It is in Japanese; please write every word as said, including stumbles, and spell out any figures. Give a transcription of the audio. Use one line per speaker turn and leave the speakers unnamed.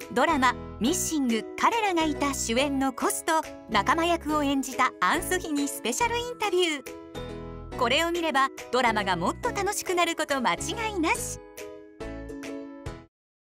ドラマ「ミッシング彼らがいた」主演のコスと仲間役を演じたアン・スヒにスペシャルインタビュー。これを見ればドラマがもっと楽しくなること間違いなし。